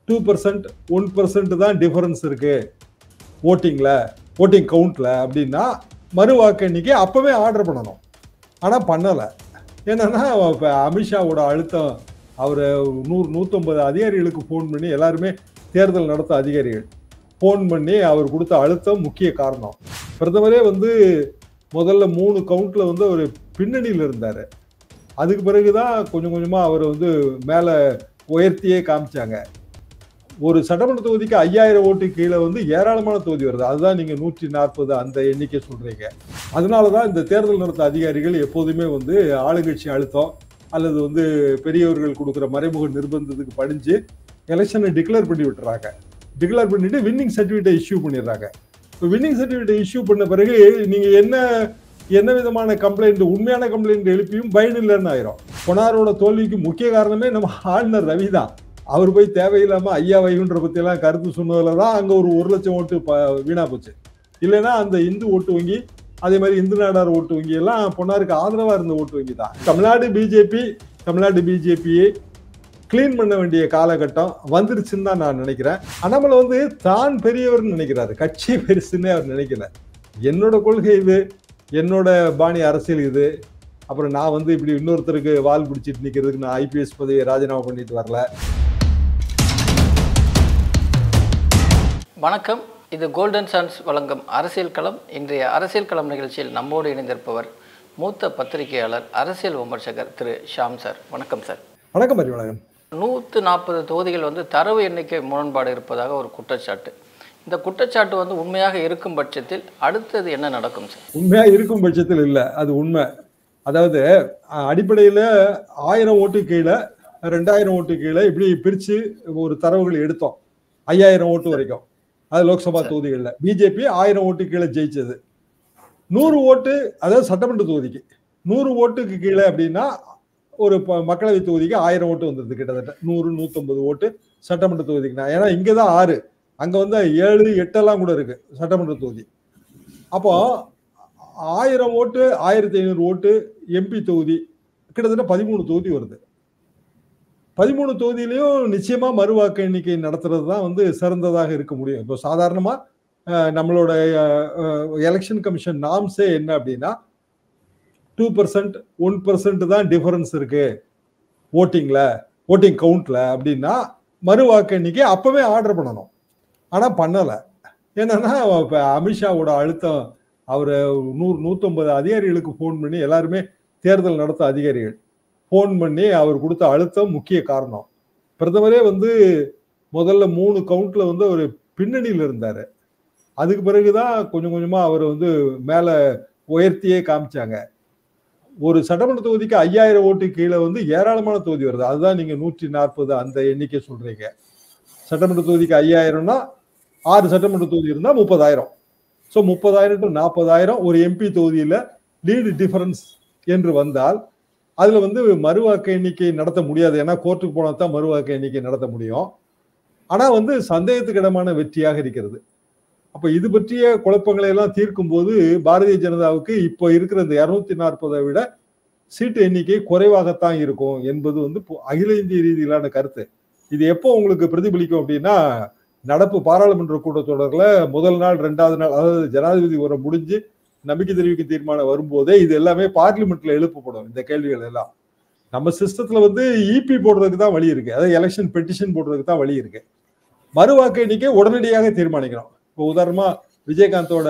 2% 1% தான் டிஃபரன்ஸ் இருக்கு ஓட்டிங் கவுண்ட்ல அப்படின்னா மறு வாக்கு எண்ணிக்கை அப்பவே ஆர்டர் பண்ணணும். ஆனா பண்ணல. என்னன்னா இப்ப அமித்ஷாவோட அழுத்தம், அவரு 150 அதிகாரிகளுக்கு போன் பண்ணி, எல்லாருமே தேர்தல் நடத்த அதிகாரிகள் போன் பண்ணி அவர் கொடுத்த அழுத்தம் முக்கிய காரணம். பிரதமரே முதல்ல 3 கவுண்ட்ல அவர் பின்னணியில் இருந்தாரு. அதுக்கு பிறகுதான் கொஞ்சம் கொஞ்சமா அவர் மேல உயர்த்தியே காமிச்சாங்க. ஒரு சட்டமன்ற தொகுதிக்கு 5000 ஓட்டு கீழே ஏராளமான தொகுதி வருது. அதுதான் நீங்க 140 அந்த எண்ணிக்கை சொல்றீங்க. அதனாலதான் இந்த தேர்தல் நடத்த அதிகாரிகள் எப்போதுமே ஆளுங்கட்சி அழுத்தம் அல்லது பெரியவர்கள் கொடுக்குற மறைமுக நிர்பந்தத்துக்கு படிஞ்சு எலெக்ஷனை டிக்ளேர் பண்ணி விட்டுறாங்க. டிக்ளேர் பண்ணிட்டு வின்னிங் சர்டிபிகேட்டை இஷ்யூ பண்ணிடுறாங்க. இப்போ வின்னிங் சர்டிபிகேட்டை இஷ்யூ பண்ண பிறகு நீங்க என்ன விதமான கம்ப்ளைண்ட், உண்மையான கம்ப்ளைண்ட் எழுப்பியும் பயன் இல்லைன்னு ஆயிரும். கொனாரோட தோல்விக்கு முக்கிய காரணமே நம்ம ஆளுநர் ரவி தான். அவர் போய் தேவையில்லாம ஐயா வைகுன்ற பத்தி எல்லாம் கருத்து சொன்னதுலதான் அங்க ஒரு 1 லட்சம் ஓட்டு வீணா போச்சு. இல்லைன்னா அந்த இந்து ஓட்டு வங்கி, அதே மாதிரி இந்து நாடார் ஓட்டு வங்கி எல்லாம் பொன்னாருக்கு ஆதரவா இருந்த ஓட்டு வங்கி தான். தமிழ்நாடு பிஜேபியை கிளீன் பண்ண வேண்டிய காலகட்டம் வந்துருச்சுன்னு தான் நான் நினைக்கிறேன். அண்ணாமலை தான் பெரியவர்னு நினைக்கிறாரு, கட்சி பெருசுன்னு அவர் நினைக்கல. என்னோட கொள்கை இது, என்னோட பாணி அரசியல் இது, அப்புறம் நான் இப்படி இன்னொருத்தருக்கு வால் பிடிச்சிட்டு நிக்கிறதுக்கு நான் ஐபிஎஸ் பதவியை ராஜினாமா பண்ணிட்டு வரல. வணக்கம், இது கோல்டன் சான்ஸ் வழங்கும் அரசியல் களம். இன்றைய அரசியல் களம் நிகழ்ச்சியில் நம்மோடு இணைந்திருப்பவர் மூத்த பத்திரிகையாளர், அரசியல் விமர்சகர் திரு ஷாம் சார். வணக்கம் சார். வணக்கம். வணக்கம். 140 தொகுதிகள் தரவு எண்ணிக்கை முரண்பாடு இருப்பதாக ஒரு குற்றச்சாட்டு. இந்த குற்றச்சாட்டு உண்மையாக இருக்கும் பட்சத்தில் அடுத்தது என்ன நடக்கும் சார்? உண்மையா இருக்கும் பட்சத்தில் இல்ல, அது உண்மை. அதாவது அடிப்படையில 1000 ஓட்டு கீழே 2000 ஓட்டு கீழே இப்படி பிரிச்சு ஒரு தரவுகள் எடுத்தோம். 5000 ஓட்டு வரைக்கும், அது லோக்சபா தொகுதிகள்ல பிஜேபி 1000 ஓட்டு கீழே ஜெயிச்சது. 100 ஓட்டு, அதாவது சட்டமன்ற தொகுதிக்கு 100 ஓட்டுக்கு கீழே அப்படின்னா ஒரு மக்களவை தொகுதிக்கு 1000 ஓட்டு வந்துருது. கிட்டத்தட்ட 100 150 ஓட்டு சட்டமன்ற தொகுதிக்குனா. ஏன்னா இங்கதான் 6, அங்க 7 8 எல்லாம் கூட இருக்கு சட்டமன்ற தொகுதி. அப்போ 1000 ஓட்டு 1500 ஓட்டு எம்பி தொகுதி, கிட்டத்தட்ட 13 தொகுதி வருது. 13 தொகுதியிலையும் நிச்சயமா மறுவாக்கு எண்ணிக்கை நடத்துறது தான் சிறந்ததாக இருக்க முடியும். இப்போ சாதாரணமா நம்மளோட எலெக்ஷன் கமிஷன் நார்ம்ஸே என்ன அப்படின்னா 2% 1% தான் டிஃபரன்ஸ் இருக்கு ஓட்டிங் கவுண்ட்ல அப்படின்னா மறுவாக்கு எண்ணிக்கை அப்பவே ஆர்டர் பண்ணணும். ஆனா பண்ணல. என்னன்னா இப்ப அமித்ஷாவோட அழுத்தம், அவரு 150 அதிகாரிகளுக்கு போன் பண்ணி, எல்லாருமே தேர்தல் நடத்த அதிகாரிகள் போன் பண்ணி அவர் கொடுத்த அழுத்தம் முக்கிய காரணம். பிரதமரே முதல்ல 3 கவுண்ட்ல அவர் பின்னணியில் இருந்தாரு. அதுக்கு பிறகுதான் கொஞ்சம் கொஞ்சமா அவர் மேல உயர்த்தியே காமிச்சாங்க. ஒரு சட்டமன்ற தொகுதிக்கு 5000 ஓட்டு கீழே ஏராளமான தொகுதி வருது. அதுதான் நீங்க 140 அந்த எண்ணிக்கை சொல்றீங்க. சட்டமன்ற தொகுதிக்கு 5000னா 6 சட்டமன்ற தொகுதி இருந்தா 30,000. ஸோ 30,000 டு 40,000 ஒரு எம்பி தொகுதியில லீடு டிஃபரன்ஸ் என்று வந்தால் அதுல மறுவாக்கு எண்ணிக்கை நடத்த முடியாது. ஏன்னா கோர்ட்டுக்கு போனா தான் மறுவாக்கு எண்ணிக்கை நடத்த முடியும். ஆனா சந்தேகத்துக்கு இடமான வெற்றியாக இருக்கிறது. அப்ப இது பற்றிய குழப்பங்களை எல்லாம் தீர்க்கும் போது பாரதிய ஜனதாவுக்கு இப்போ இருக்கிற இந்த 240 விட சீட்டு எண்ணிக்கை குறைவாகத்தான் இருக்கும் என்பது அகில இந்திய ரீதியிலான கருத்து. இது எப்போ உங்களுக்கு பிரதிபலிக்கும் அப்படின்னா, நடப்பு பாராளுமன்ற கூட்டத்தொடர்ல முதல் நாள் 2வது நாள், அதாவது ஜனாதிபதி உரை முடிஞ்சு நம்பிக்கை தெரிவிக்கும் தீர்மானம் வரும்போதே இது எல்லாமே பார்லிமெண்ட்ல எழுப்பப்படும். இந்த கேள்விகள் எல்லாம் நம்ம சிஸ்டத்துல இபி போடுறதுக்கு தான் வழி இருக்கு, அதாவது எலெக்ஷன் பெட்டிஷன் போடுறதுக்கு தான் வழி இருக்கு. மறுவாக்கு எண்ணிக்கை உடனடியாக தீர்மானிக்கணும். இப்போ உதாரணமா விஜயகாந்தோட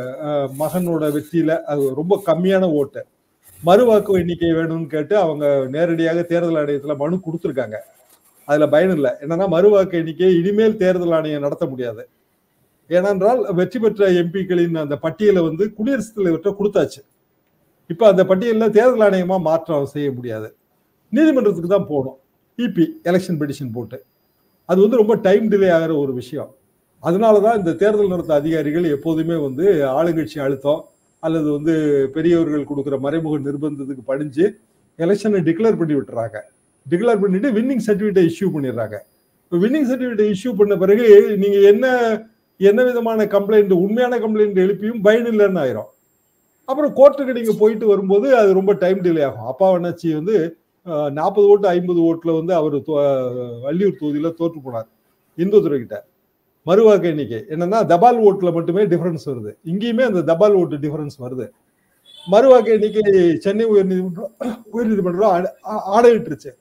மகனோட வெற்றியில அது ரொம்ப கம்மியான ஓட்டு, மறுவாக்கு எண்ணிக்கை வேணும்னு கேட்டு அவங்க நேரடியாக தேர்தல் ஆணையத்துல மனு கொடுத்துருக்காங்க. அதுல பயன் இல்லை. என்னன்னா மறுவாக்கு எண்ணிக்கையை இனிமேல் தேர்தல் ஆணையம் நடத்த முடியாது. ஏனென்றால் வெற்றி பெற்ற எம்பிக்களின் அந்த பட்டியலை குடியரசுத் தலைவர்கிட்ட கொடுத்தாச்சு. இப்ப அந்த பட்டியல தேர்தல் ஆணையமா மாற்றம் செய்ய முடியாது, நீதிமன்றத்துக்கு தான் போகணும். இபி எலெக்ஷன் பெட்டிஷன் போட்டு அது ரொம்ப டைம் டிலே ஆகிற ஒரு விஷயம். அதனாலதான் இந்த தேர்தல் நடத்த அதிகாரிகள் எப்போதுமே ஆளுங்கட்சி அழுத்தம் அல்லது பெரியவர்கள் கொடுக்குற மறைமுக நிர்பந்தத்துக்கு படிஞ்சு எலெக்ஷனை டிக்ளேர் பண்ணி விட்டுறாங்க. டிக்ளேர் பண்ணிட்டு வின்னிங் சர்டிபிகேட்டை இஷ்யூ பண்ணிடுறாங்க. இப்போ வின்னிங் சர்டிபிகேட்டை இஷ்யூ பண்ண பிறகு நீங்க என்ன விதமான கம்ப்ளைண்ட், உண்மையான கம்ப்ளைண்ட் எழுப்பியும் பயன் இல்லைன்னு ஆயிரும். அப்புறம் கோர்ட்டுக்கு நீங்க போயிட்டு வரும்போது அது ரொம்ப டைம் டிலே ஆகும். அப்பா வண்ணாச்சி 40 ஓட்டு 50 ஓட்டுல அவர் வள்ளியூர் தொகுதியில தோற்று போனார். இந்துத்துறை கிட்ட. மறுவாக்கு எண்ணிக்கை என்னன்னா தபால் ஓட்டுல மட்டுமே டிஃபரன்ஸ் வருது. இங்கேயுமே அந்த தபால் ஓட்டு டிஃபரன்ஸ் வருது. மறுவாக்கு எண்ணிக்கை சென்னை உயர்நீதிமன்றம் ஆணையிட்டுருச்சு.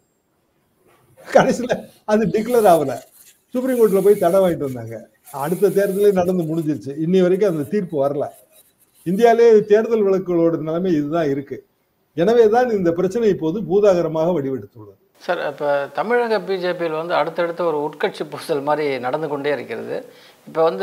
கடைசியில அது டிக்ளேர் ஆகல. சுப்ரீம் கோர்ட்ல போய் தடை வாங்கிட்டு வந்தாங்க. அடுத்த தேர்தலே நடந்து முடிஞ்சிருச்சு. இன்னி வரைக்கும் அந்த தீர்ப்பு வரல. இந்தியாவிலே தேர்தல் வழக்குகளோட நிலைமை இதுதான் இருக்கு. எனவேதான் இந்த பிரச்சனை இப்போது பூதாகரமாக வடிவெடுத்துள்ளது. சார், இப்போ தமிழக பிஜேபியில் வந்து அடுத்தடுத்த ஒரு உட்கட்சி பூசல் மாதிரி நடந்து கொண்டே இருக்கிறது. இப்போ வந்து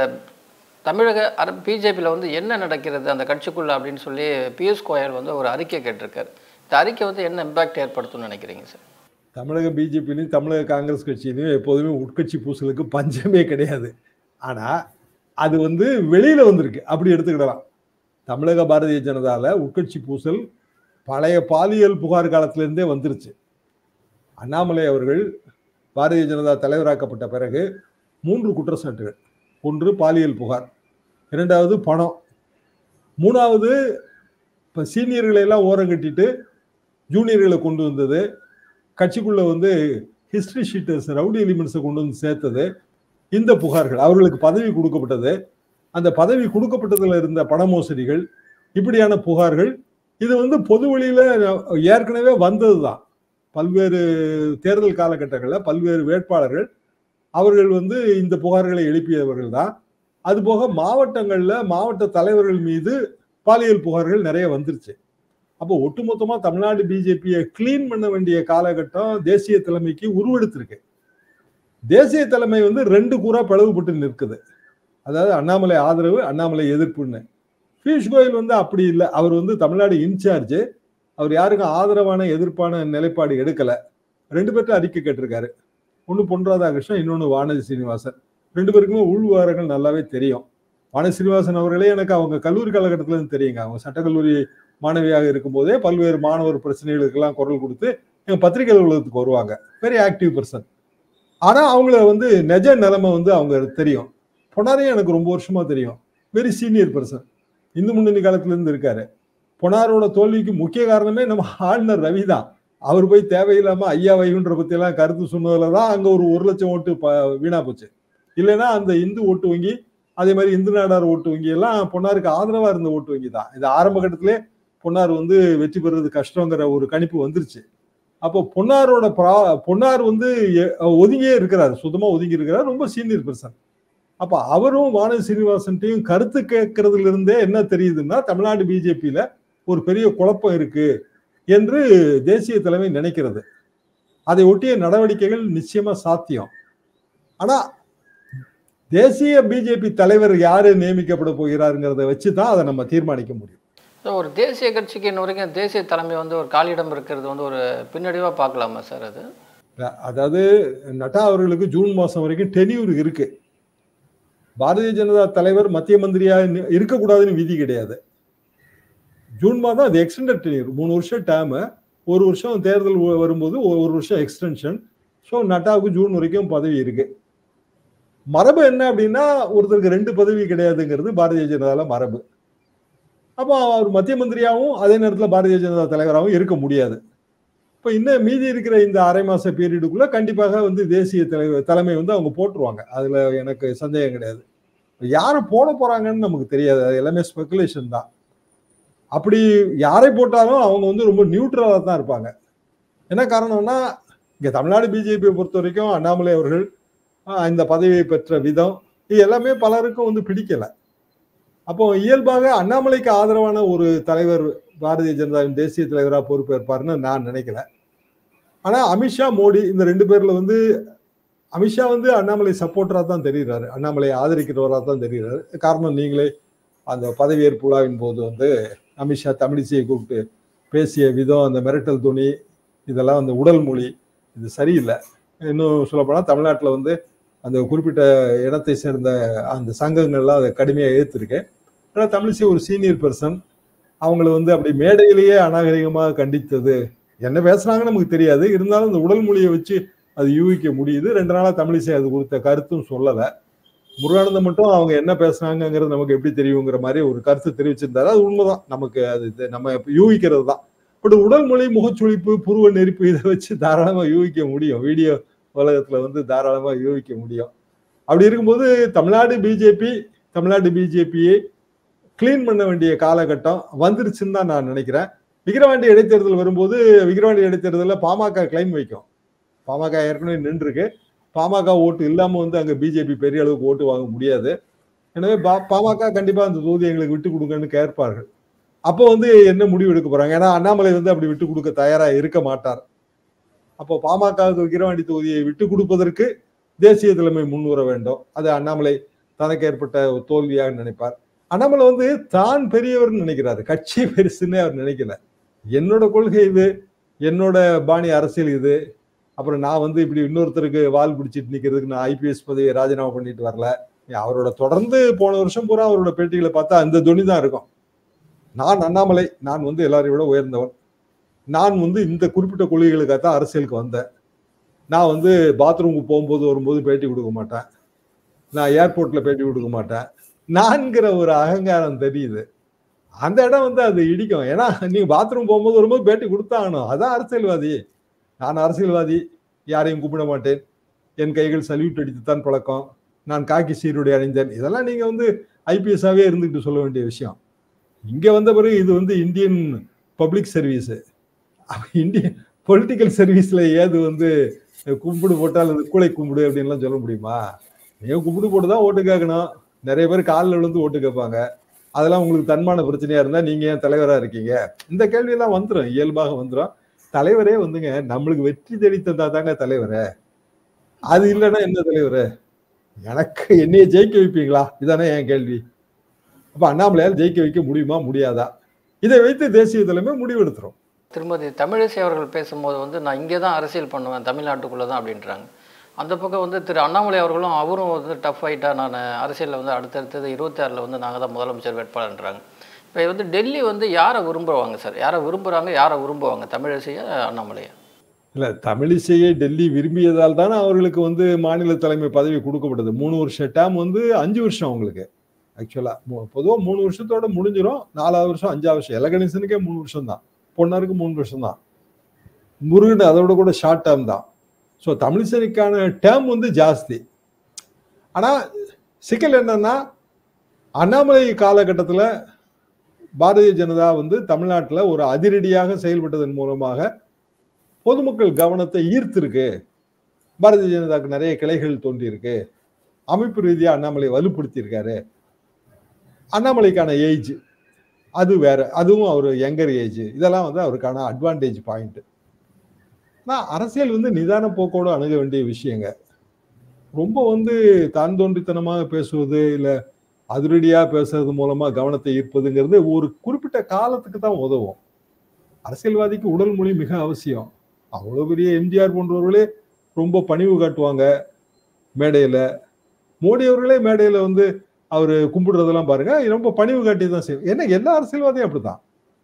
தமிழக பிஜேபியில் வந்து என்ன நடக்கிறது அந்த கட்சிக்குள்ள அப்படின்னு சொல்லி பியூஷ் கோயல் வந்து ஒரு அறிக்கை கேட்டிருக்காரு. இந்த அறிக்கை வந்து என்ன இம்பாக்ட் ஏற்படுத்தும்னு நினைக்கிறீங்க சார்? தமிழக பிஜேபியிலையும் தமிழக காங்கிரஸ் கட்சியிலையும் எப்போதுமே உட்கட்சி பூசலுக்கு பஞ்சமே கிடையாது. ஆனா அது வந்து வெளியில வந்திருக்கு, அப்படி எடுத்துக்கிடலாம். தமிழக பாரதிய ஜனதால உட்கட்சி பூசல் பழைய பாலியல் புகார் காலத்திலிருந்தே வந்துருச்சு. அண்ணாமலை அவர்கள் பாரதிய ஜனதா தலைவராக்கப்பட்ட பிறகு 3 குற்றச்சாட்டுகள். 1 பாலியல் புகார், 2வது பணம், 3வது இப்போ சீனியர்களை எல்லாம் ஓரம் கட்டிட்டு ஜூனியர்களை கொண்டு வந்தது, கட்சிக்குள்ள வந்து ஹிஸ்டரி ஷீட்டர்ஸ் ரவுடி எலிமெண்ட்ஸை கொண்டு வந்து சேர்த்தது, இந்த புகார்கள். அவர்களுக்கு பதவி கொடுக்கப்பட்டது, அந்த பதவி கொடுக்கப்பட்டதுல இருந்த பண மோசடிகள், இப்படியான புகார்கள். இது வந்து பொது வழியில ஏற்கனவே வந்தது தான். பல்வேறு தேர்தல் காலகட்டங்களில் பல்வேறு வேட்பாளர்கள் அவர்கள் வந்து இந்த புகார்களை எழுப்பியவர்கள் தான். அதுபோக மாவட்டங்கள்ல மாவட்ட தலைவர்கள் மீது பாலியல் புகார்கள் நிறைய வந்துருச்சு. அப்போ ஒட்டுமொத்தமா தமிழ்நாடு பிஜேபியை கிளீன் பண்ண வேண்டிய காலகட்டம் தேசிய தலைமைக்கு உருவெடுத்திருக்கு. தேசிய தலைமை வந்து 2 கூறா பிளவுபட்டு நிற்குது. அதாவது அண்ணாமலை ஆதரவு, அண்ணாமலை எதிர்ப்புன்னு. பியூஷ் கோயல் வந்து அப்படி இல்லை. அவர் வந்து தமிழ்நாடு இன்சார்ஜ். அவர் யாருக்கும் ஆதரவான எதிர்ப்பான நிலைப்பாடு எடுக்கல. 2 பேர்ட்ட அறிக்கை கேட்டிருக்காரு. ஒன்று பொன் ராதாகிருஷ்ணன், இன்னொன்று வானதி சீனிவாசன். 2 பேருக்குமே உள்விவரங்கள் நல்லாவே தெரியும். வானதி சீனிவாசன் அவர்களே எனக்கு அவங்க கல்லூரி காலகட்டத்துல இருந்து தெரியுங்க. அவங்க சட்டக்கல்லூரி மாணவியாக இருக்கும்போதே பல்வேறு மாணவர் பிரச்சனைகளுக்கெல்லாம் குரல் கொடுத்து எங்க பத்திரிகை அலுவலகத்துக்கு வருவாங்க. Very active person. ஆனா அவங்கள வந்து நிஜ நிலைமை வந்து அவங்க தெரியும். பொன்னாரையும் எனக்கு ரொம்ப வருஷமா தெரியும். Very senior person. இந்து முன்னணி காலத்துல இருந்து இருக்காரு. பொன்னாரோட தோல்விக்கு முக்கிய காரணமே நம்ம ஆளுநர் ரவி தான். அவர் போய் தேவையில்லாம ஐயா வைகுன்ற பத்தி எல்லாம் கருத்து சொன்னதுலதான் அங்க ஒரு 1 லட்சம் ஓட்டு வீணா போச்சு. இல்லைன்னா அந்த இந்து ஓட்டு வங்கி, அதே மாதிரி இந்து நாடார் ஓட்டு வங்கி எல்லாம் பொன்னாருக்கு ஆதரவா இருந்த ஓட்டு வங்கி தான். இது ஆரம்ப கட்டத்திலே பொன்னார் வந்து வெற்றி பெறுறது கஷ்டங்கிற ஒரு கணிப்பு வந்துருச்சு. அப்போ பொன்னார் வந்து ஒதுங்கியே இருக்கிறார், சுத்தமா ஒதுங்கி இருக்கிறார். ரொம்ப சீனியர் பர்சன். அப்ப அவரும் வானதி சீனிவாசன்ட்டையும் கருத்து கேட்கறதுல இருந்தே என்ன தெரியுதுன்னா தமிழ்நாடு பிஜேபியில ஒரு பெரிய குழப்பம் இருக்கு என்று தேசிய தலைமை நினைக்கிறது. அதை ஒட்டிய நடவடிக்கைகள் நிச்சயமா சாத்தியம். ஆனா தேசிய பிஜேபி தலைவர் யாரு நியமிக்கப்பட போகிறாருங்கிறத வச்சுதான் அதை நம்ம தீர்மானிக்க முடியும். ஒரு தேசிய கட்சிக்கு இன்ன வரைக்கும் தேசிய தலைமை வந்து ஒரு காலியிடம் இருக்கிறது வந்து ஒரு பின்னடைவா பார்க்கலாமா சார்? அது அதாவது நட்டா அவர்களுக்கு ஜூன் மாசம் வரைக்கும் டென்யூர் இருக்கு. பாரதிய ஜனதா தலைவர் மத்திய மந்திரியா இருக்கக்கூடாதுன்னு விதி கிடையாது. ஜூன் மாதம் அது எக்ஸ்டெண்டட் டென்யூர், 3 வருஷம் டேர்ம், 1 வருஷம் தேர்தல் வரும்போது 1 வருஷம் எக்ஸ்டென்ஷன். ஸோ நட்டாவுக்கு ஜூன் வரைக்கும் பதவி இருக்கு. மரபு என்ன அப்படின்னா ஒருத்தருக்கு 2 பதவி கிடையாதுங்கிறது பாரதிய ஜனதால மரபு. அப்போ அவர் மத்திய மந்திரியாகவும் அதே நேரத்தில் பாரதிய ஜனதா தலைவராகவும் இருக்க முடியாது. இப்போ இன்னும் மீதி இருக்கிற இந்த அரை மாச பீரியடுக்குள்ள கண்டிப்பாக வந்து தேசிய தலைமை வந்து அவங்க போட்டுருவாங்க. அதுல எனக்கு சந்தேகம் கிடையாது. யாரை போட போறாங்கன்னு நமக்கு தெரியாது, அது எல்லாமே ஸ்பெகுலேஷன் தான். அப்படி யாரை போட்டாலும் அவங்க வந்து ரொம்ப நியூட்ரலா தான் இருப்பாங்க. என்ன காரணம்னா இங்க தமிழ்நாடு பிஜேபியை பொறுத்த வரைக்கும் அண்ணாமலை அவர்கள் இந்த பதவியை பெற்ற விதம் இது எல்லாமே பலருக்கும் வந்து பிடிக்கல. அப்போ இயல்பாக அண்ணாமலைக்கு ஆதரவான ஒரு தலைவர் பாரதிய ஜனதாவின் தேசிய தலைவராக பொறுப்பேற்பார்னு நான் நினைக்கல. ஆனா அமித்ஷா, மோடி இந்த 2 பேர்ல வந்து அமித்ஷா வந்து அண்ணாமலை சப்போர்ட்டரா தான் தெரிகிறாரு, அண்ணாமலை ஆதரிக்கிறவராக தான் தெரிகிறாரு. காரணம் நீங்களே அந்த பதவியேற்பு விழாவின் போது வந்து அமித்ஷா தமிழிசையை கூப்பிட்டு பேசிய விதம், அந்த மிரட்டல் துணி, இதெல்லாம் அந்த உடல் மொழி இது சரியில்லை. இன்னும் சொல்லப்போனால் தமிழ்நாட்டில் வந்து அந்த குறிப்பிட்ட இனத்தை சேர்ந்த அந்த சங்கங்கள்லாம் அதை கடுமையாக எதிர்த்திருக்கேன். ஆனால் தமிழிசை ஒரு சீனியர் பர்சன், அவங்கள வந்து அப்படி மேடையிலேயே அநாகரிகமாக கண்டித்தது, என்ன பேசுனாங்கன்னு நமக்கு தெரியாது, இருந்தாலும் அந்த உடல் மொழியை வச்சு அது யூகிக்க முடியுது. 2 நாளாக தமிழிசை அது கொடுத்த கருத்தும் சொல்லலை. முருகானந்தம் மட்டும் அவங்க என்ன பேசுனாங்கிறது நமக்கு எப்படி தெரியுங்கிற மாதிரி ஒரு கருத்து தெரிவிச்சிருந்தாரு. அது உண்மைதான், நமக்கு அது நம்ம யூகிக்கிறது தான். பட் உடல் மொழி, முகச்சுளிப்பு, புருவ நெரிப்பு இதை வச்சு தாராளமாக யூகிக்க முடியும். வீடியோ உலகத்துல வந்து தாராளமா யோகிக்க முடியும். அப்படி இருக்கும்போது தமிழ்நாடு பிஜேபியை கிளீன் பண்ண வேண்டிய காலகட்டம் வந்துருச்சுன்னு தான் நான் நினைக்கிறேன். விக்கிரவாண்டி இடைத்தேர்தல் வரும்போது விக்கிரவாண்டி இடைத்தேர்தலில் பாமக கிளைம் வைக்கும். பாமக ஏற்கனவே நின்றுருக்கு. பாமக ஓட்டு இல்லாம வந்து அங்க பிஜேபி பெரிய அளவுக்கு ஓட்டு வாங்க முடியாது. எனவே பாமக கண்டிப்பா அந்த தொகுதி எங்களுக்கு விட்டு கொடுங்கன்னு கேட்பார்கள். அப்போ வந்து என்ன முடிவு எடுக்க போறாங்க? ஏன்னா அண்ணாமலை வந்து அப்படி விட்டு கொடுக்க தயாரா இருக்க மாட்டார். அப்போ பாமக விக்கிரவாண்டி தொகுதியை விட்டு கொடுப்பதற்கு தேசிய தலைமை முன்வர வேண்டும். அது அண்ணாமலை தனக்கு ஏற்பட்ட தோல்வியாக நினைப்பார். அண்ணாமலை வந்து தான் பெரியவர்னு நினைக்கிறாரு, கட்சி பெருசுன்னு அவர் நினைக்கல. என்னோட கொள்கை இது, என்னோட பாணி அரசியல் இது, அப்புறம் நான் வந்து இப்படி இன்னொருத்தருக்கு வால் பிடிச்சிட்டு நிக்கிறதுக்கு நான் ஐபிஎஸ் பதவியை ராஜினாமா பண்ணிட்டு வரல. அவரோட தொடர்ந்து போன வருஷம் பூரா அவரோட பேட்டிகளை பார்த்தா அந்த துணி தான் இருக்கும். நான் அண்ணாமலை, நான் வந்து எல்லாரையும் விட உயர்ந்தவன், நான் வந்து இந்த குறிப்பிட்ட கொள்கைகளுக்காக தான் அரசியலுக்கு வந்தேன், நான் வந்து பாத்ரூமுக்கு போகும்போது வரும்போது பேட்டி கொடுக்க மாட்டேன், நான் ஏர்போர்ட்ல பேட்டி கொடுக்க மாட்டேன், நான்கிற ஒரு அகங்காரம் தெரியுது. அந்த இடம் வந்து அது இடிக்கும். ஏன்னா நீங்க பாத்ரூம் போகும்போது வரும்போது பேட்டி கொடுத்தாகணும். அதான் அரசியல்வாதி. நான் அரசியல்வாதி, யாரையும் கூப்பிட மாட்டேன், என் கைகள் சல்யூட் அடித்துத்தான் பழக்கம், நான் காக்கி சீருடை அணிந்தேன், இதெல்லாம் நீங்க வந்து ஐபிஎஸ்ஸாவே இருந்துகிட்டு சொல்ல வேண்டிய விஷயம். இங்க வந்த பிறகு இது வந்து Indian public service, Indian political சர்வீஸ்ல ஏது வந்து கும்பிடு போட்டால் அது கூளை கும்பிடு அப்படின்லாம் சொல்ல முடியுமா? நீங்க கும்பிடு போட்டு தான் ஓட்டு கேட்கணும். நிறைய பேர் காலில் விழுந்து ஓட்டு கேட்பாங்க. அதெல்லாம் உங்களுக்கு தன்மான பிரச்சனையா இருந்தா நீங்க ஏன் தலைவரா இருக்கீங்க? இந்த கேள்வியெல்லாம் வந்துடும், இயல்பாக வந்துடும். தலைவரே வந்துங்க நம்மளுக்கு வெற்றி தேடி தந்தா தாங்க தலைவரே, அது இல்லைன்னா என்ன தலைவரு? எனக்கு என்னைய ஜெயிக்க வைப்பீங்களா? இதானே என் கேள்வி. அப்ப அண்ணாமலையால் ஜெயிக்க வைக்க முடியுமா முடியாதா? இதை வைத்து தேசிய தலைமை முடிவெடுத்துரும். திருமதி தமிழிசை அவர்கள் பேசும்போது வந்து நான் இங்கே தான் அரசியல் பண்ணுவேன், தமிழ்நாட்டுக்குள்ளே தான் அப்படின்றாங்க. அந்த பக்கம் வந்து திரு அண்ணாமலை அவர்களும் அவரும் வந்து டஃப் ஆகிட்டா, நான் அரசியலில் வந்து அடுத்தடுத்தது 26 வந்து நாங்கள் தான் முதலமைச்சர் வேட்பாளர்ன்றாங்க. இப்போ வந்து டெல்லி வந்து யாரை விரும்புவாங்க சார்? யாரை விரும்புகிறாங்க, யாரை விரும்புவாங்க, தமிழிசையா அண்ணாமலையா? இல்ல, தமிழிசையை டெல்லி விரும்பியதால் தானே அவர்களுக்கு வந்து மாநில தலைமை பதவி கொடுக்கப்பட்டது. 3 வருஷ டேம் வந்து 5 வருஷம் அவங்களுக்கு. ஆக்சுவலா பொதுவாக 3 வருஷத்தோட முடிஞ்சிடும். 4வது வருஷம் 5வது வருஷம். எலகணேசனுக்கே 3 வருஷம் தான், பொன்னாருக்கு 3 வருஷம் தான், முருகன் அதோட கூட ஷார்ட் டேர்ம் தான். ஸோ தமிழிசைக்கான டேம் வந்து ஜாஸ்தி. ஆனா சிக்கல் என்னன்னா, அண்ணாமலை காலகட்டத்தில் பாரதிய ஜனதா வந்து தமிழ்நாட்டில் ஒரு அதிரடியாக செயல்பட்டதன் மூலமாக பொதுமக்கள் கவனத்தை ஈர்த்திருக்கு. பாரதிய ஜனதாவுக்கு நிறைய கிளைகள் தோன்றியிருக்கு. அமைப்பு ரீதியா அண்ணாமலை வலுப்படுத்தி இருக்காரு. அண்ணாமலைக்கான ஏஜ் அது வேற, அதுவும் அவர் யங்கர் ஏஜ், இதெல்லாம் வந்து அவருக்கான அட்வான்டேஜ் பாயிண்ட். ஆனால் அரசியல் வந்து நிதான போக்கோடு அணுக வேண்டிய விஷயங்க. ரொம்ப வந்து தான் தோன்றித்தனமாக பேசுவது இல்லை அதிரடியா பேசுறது மூலமா கவனத்தை ஈர்ப்பதுங்கிறது ஒரு குறிப்பிட்ட காலத்துக்கு தான் உதவும். அரசியல்வாதிக்கு உடல் மொழி மிக அவசியம். அவ்வளோ பெரிய எம்ஜிஆர் போன்றவர்களே ரொம்ப பணிவு காட்டுவாங்க மேடையில. மோடி அவர்களே மேடையில வந்து அவரு கும்பிடுறதெல்லாம் பாருங்க, ரொம்ப பணிவு காட்டி தான் செய்யும். ஏன்னா எல்லா அரசியல்வாதியும் அப்படிதான்.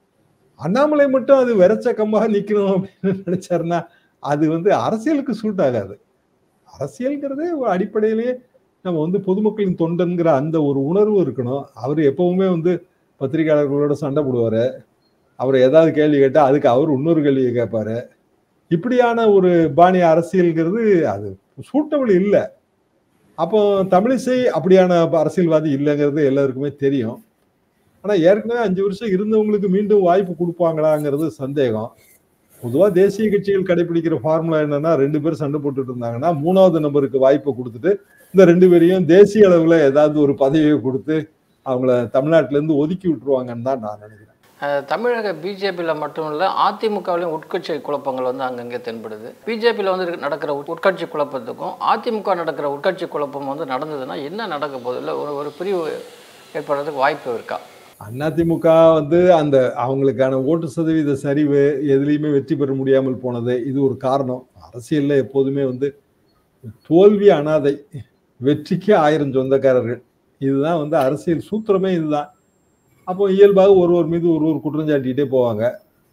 அண்ணாமலை மட்டும் அது வெறச்ச கம்பாக நிக்கணும் அப்படின்னு நினைச்சாருன்னா அது வந்து அரசியலுக்கு சூட் ஆகாது. அரசியல்ங்கிறதே ஒரு அடிப்படையிலேயே நம்ம வந்து பொதுமக்களின் தொண்டன்கிற அந்த ஒரு உணர்வு இருக்கணும். அவர் எப்பவுமே வந்து பத்திரிகையாளர்களோட சண்டை போடுவாரு. அவர் ஏதாவது கேள்வி கேட்டா அதுக்கு அவர் இன்னொரு கேள்வியை கேட்பாரு. இப்படியான ஒரு பாணி அரசியல்ங்கிறது அது சூட்டபிள் இல்லை. அப்போ தமிழிசை அப்படியான அரசியல்வாதி இல்லைங்கிறது எல்லாருக்குமே தெரியும். ஆனா ஏற்கனவே 5 வருஷம் இருந்தவங்களுக்கு மீண்டும் வாய்ப்பு கொடுப்பாங்களாங்கிறது சந்தேகம். பொதுவா தேசிய கட்சிகள் கடைபிடிக்கிற ஃபார்முலா என்னன்னா, 2 பேர் சண்டை போட்டுட்டு இருந்தாங்கன்னா 3வது நபருக்கு வாய்ப்பை கொடுத்துட்டு இந்த 2 பேரையும் தேசிய அளவுல ஏதாவது ஒரு பதவியை கொடுத்து அவங்கள தமிழ்நாட்டில இருந்து ஒதுக்கி விட்டுருவாங்கன்னு தான் நான் நினைக்கிறேன். தமிழக பிஜேபியில் மட்டும் இல்லை, அதிமுகவிலையும் உட்கட்சி குழப்பங்கள் வந்து அங்கங்கே தென்படுது. பிஜேபியில் வந்து நடக்கிற உட்கட்சி குழப்பத்துக்கும் அதிமுக நடக்கிற உட்கட்சி குழப்பம் வந்து நடந்ததுன்னா என்ன நடக்க போகுது? இல்லை ஒரு பிரிவு ஏற்படுறதுக்கு வாய்ப்பு இருக்கா? அதிமுக வந்து அந்த அவங்களுக்கான ஓட்டு சதவீத சரிவு, எதுலையுமே வெற்றி பெற முடியாமல் போனது, இது ஒரு காரணம். அரசியல்ல எப்போதுமே வந்து தோல்வி அனாதை, வெற்றிக்கு 1000 சொந்தக்காரர்கள், இதுதான் வந்து அரசியல் சூத்திரமே இதுதான். அப்போ இயல்பாக ஒருவர் மீது ஒருவர் குற்றம் சாட்டிக்கிட்டே போவாங்க.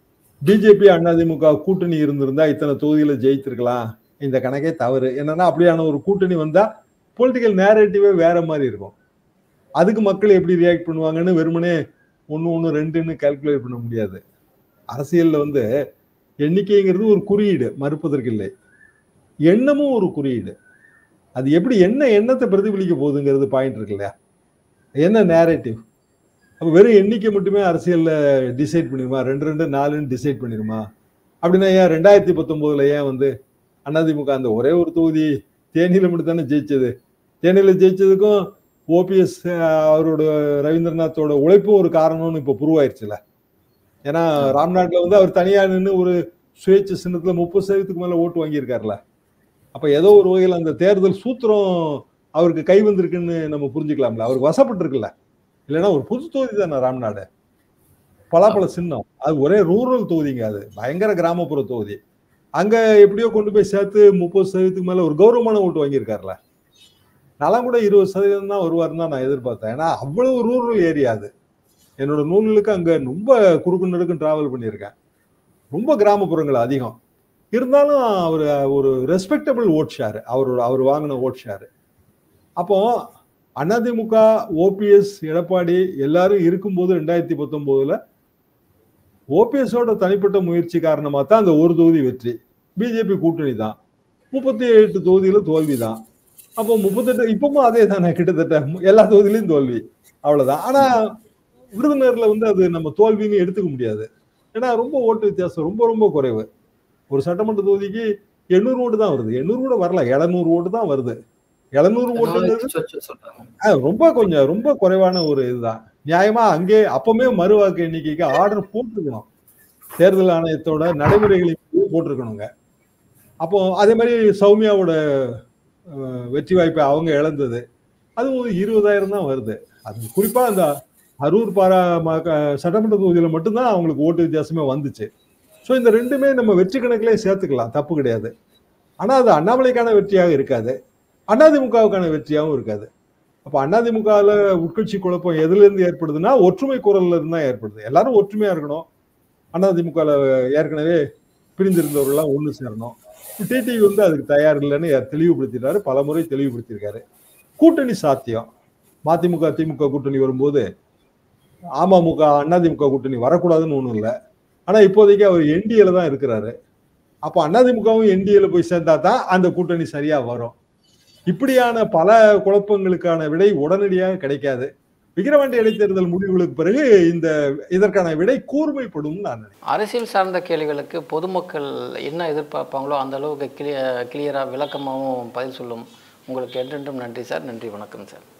பிஜேபி அதிமுக கூட்டணி இருந்திருந்தா இத்தனை தொகுதியில ஜெயித்திருக்கலாம், இந்த கணக்கே தவறு. என்னன்னா அப்படியான ஒரு கூட்டணி வந்தா பொலிட்டிக்கல் நேரேட்டிவே வேற மாதிரி இருக்கும். அதுக்கு மக்கள் எப்படி ரியாக்ட் பண்ணுவாங்கன்னு வெறுமனே 1, 1, 2ன்னு கால்குலேட் பண்ண முடியாது. அரசியல்ல வந்து எண்ணிக்கைங்கிறது ஒரு குறியீடு, மறுப்பதற்கு இல்லை. எண்ணமும் ஒரு குறியீடு. அது எப்படி எண்ணத்தை பிரதிபலிக்க போகுதுங்கிறது பாயிண்ட் இருக்கு இல்லையா? என்ன நேரேட்டிவ்? அப்ப வெறும் எண்ணிக்கை மட்டுமே அரசியல்ல டிசைட் பண்ணிருமா? 2 4ன்னு டிசைட் பண்ணிருமா? அப்படின்னா ஏன் 2019ல ஏன் வந்து அதிமுக அந்த ஒரே ஒரு தொகுதி தேனியில மட்டும் தானே ஜெயிச்சது. தேனியில ஜெயிச்சதுக்கும் ஓபிஎஸ் அவரோட ரவீந்திரநாத்தோட உழைப்பும் ஒரு காரணம்னு இப்ப ப்ரூவ் ஆயிடுச்சுல. ஏன்னா ராம்நாட்ல வந்து அவர் தனியா நின்று ஒரு சுயேட்சை சின்னத்துல 30% மேல ஓட்டு வாங்கியிருக்காருல. அப்ப ஏதோ ஒரு வகையில் அந்த தேர்தல் சூத்திரம் அவருக்கு கை வந்திருக்குன்னு நம்ம புரிஞ்சுக்கலாம்ல. அவருக்கு வசப்பட்டு இருக்குல்ல. இல்லைன்னா ஒரு புது தொகுதி தானே ராம்நாடு. பலாப்பழ சின்னம். அது ஒரே ரூரல் தொகுதிங்க. அது பயங்கர கிராமப்புற தொகுதி. அங்க எப்படியோ கொண்டு போய் சேர்த்து 30% மேல ஒரு கௌரவமான ஓட்டு வாங்கியிருக்காருல. நான் கூட 20% தான் வருவாருன்னு தான் நான் எதிர்பார்த்தேன். ஏன்னா அவ்வளவு ரூரல் ஏரியா அது. என்னோட நூல்களுக்கு அங்க ரொம்ப குறுக்கு நெடுக்கும் டிராவல் பண்ணியிருக்கேன். ரொம்ப கிராமப்புறங்கள் அதிகம். இருந்தாலும் அவர் ஒரு ரெஸ்பெக்டபிள் ஓட் ஷேர் அவர் வாங்கின ஓட் ஷேர். அப்போ அதிமுக, ஓபிஎஸ், எடப்பாடி எல்லாரும் இருக்கும்போது 2019ல ஓபிஎஸோட தனிப்பட்ட முயற்சி காரணமா தான் அந்த ஒரு தொகுதி வெற்றி. பிஜேபி கூட்டணி தான். 38 தொகுதியில தோல்வி தான். அப்போ 38 இப்பவும் அதே தானே, கிட்டத்தட்ட எல்லா தொகுதியிலும் தோல்வி. அவ்வளவுதான். ஆனா விருதுநகர்ல வந்து அது நம்ம தோல்வின்னு எடுத்துக்க முடியாது. ஏன்னா ரொம்ப ஓட்டு வித்தியாசம் ரொம்ப ரொம்ப குறைவு. ஒரு சட்டமன்ற தொகுதிக்கு 800 ஓட்டு தான் வருது. 800 கூட வரல, 700 ஓட்டு தான் வருது. 700 ஓட்டுங்கிறது ரொம்ப குறைவான ஒரு இதுதான். நியாயமா அங்கே அப்பவுமே மறுவாக்கு எண்ணிக்கைக்கு ஆர்டர் போட்டிருக்கணும். தேர்தல் ஆணையத்தோட நடைமுறைகளின் போட்டிருக்கணுங்க. அப்போ அதே மாதிரி சௌமியாவோட வெற்றி வாய்ப்பை அவங்க இழந்தது. அதுவும் 20,000 தான் வருது. அது குறிப்பா அந்த அரூர் சட்டமன்ற தொகுதியில மட்டும்தான் அவங்களுக்கு ஓட்டு வித்தியாசமே வந்துச்சு. ஸோ இந்த ரெண்டுமே நம்ம வெற்றி கணக்கிலே சேர்த்துக்கலாம், தப்பு கிடையாது. ஆனா அது அண்ணாமலைக்கான வெற்றியாக இருக்காது, அதிமுகவுக்கான வெற்றியாகவும் இருக்காது. அப்ப அதிமுகவில் உட்கட்சி குழப்பம் எதுல இருந்து ஏற்படுதுன்னா ஒற்றுமை குரல்ல இருந்து தான் ஏற்படுது. எல்லாரும் ஒற்றுமையா இருக்கணும். அதிமுகவில் ஏற்கனவே பிரிந்திருந்தவர்கள்லாம் ஒண்ணு சேரணும். டிடிவி வந்து அதுக்கு தயார் இல்லைன்னு தெளிவுபடுத்திட்டாரு, பல முறை தெளிவுபடுத்தியிருக்காரு. கூட்டணி சாத்தியம். மதிமுக திமுக கூட்டணி வரும்போது அமமுக அதிமுக கூட்டணி வரக்கூடாதுன்னு ஒண்ணும் இல்லை. ஆனா இப்போதைக்கு அவர் என்டிஏல தான் இருக்கிறாரு. அப்ப அதிமுகவும் என்டிஏல போய் சேர்ந்தா தான் அந்த கூட்டணி சரியா வரும். இப்படியான பல குழப்பங்களுக்கான விடை உடனடியாக கிடைக்காது. விக்கிரவாண்டி இடைத்தேர்தல் முடிவுகளுக்கு பிறகு இதற்கான விடை கூர்மைப்படும் நான் நினைக்கிறேன். அரசியல் சார்ந்த கேள்விகளுக்கு பொதுமக்கள் என்ன எதிர்பார்ப்பாங்களோ அந்த அளவுக்கு கிளியரா விளக்கமாகவும் பதில் சொல்லும் உங்களுக்கு என்றென்றும் நன்றி சார். நன்றி, வணக்கம் சார்.